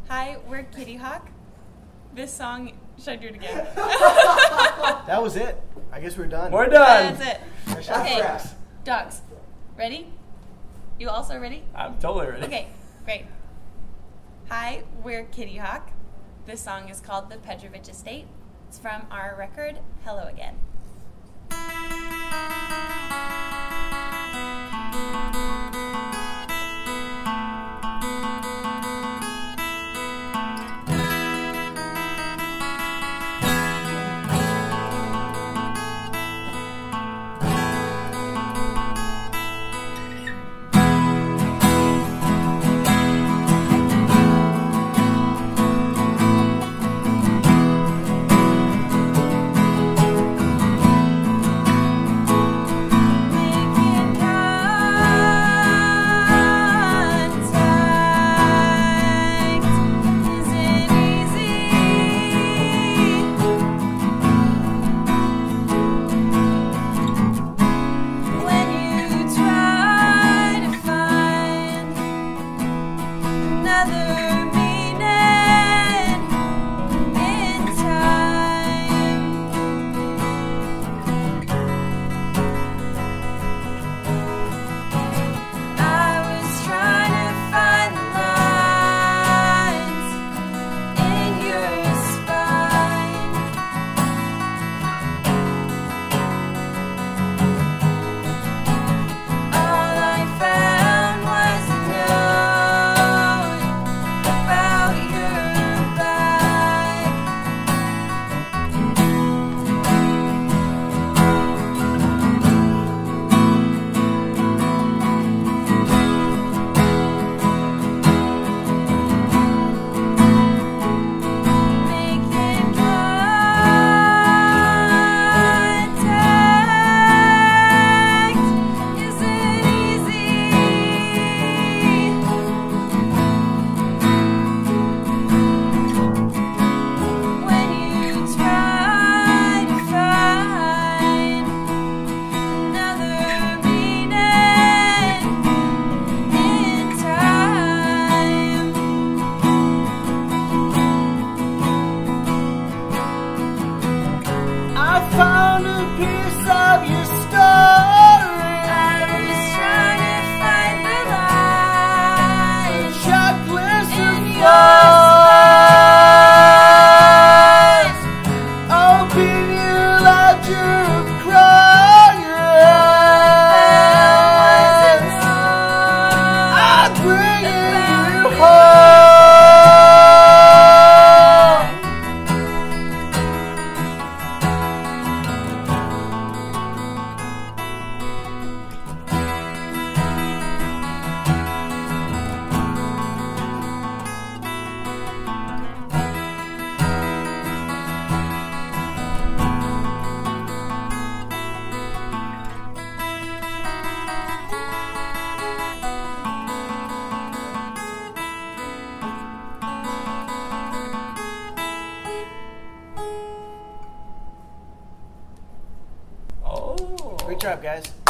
Hi, we're Kitty Hawk. This song, should I do it again? That was it. I guess we're done. We're done. That's it. Okay. Okay, dogs. Ready? You also ready? I'm totally ready. Okay, great. Hi, we're Kitty Hawk. This song is called The Petrovich Estate. It's from our record, Hello Again. Found a piece of your story. I was trying to find the light. Checklist of In flaws. Open your ledger of crying. I'm bringing you home. Oh. Great job, guys.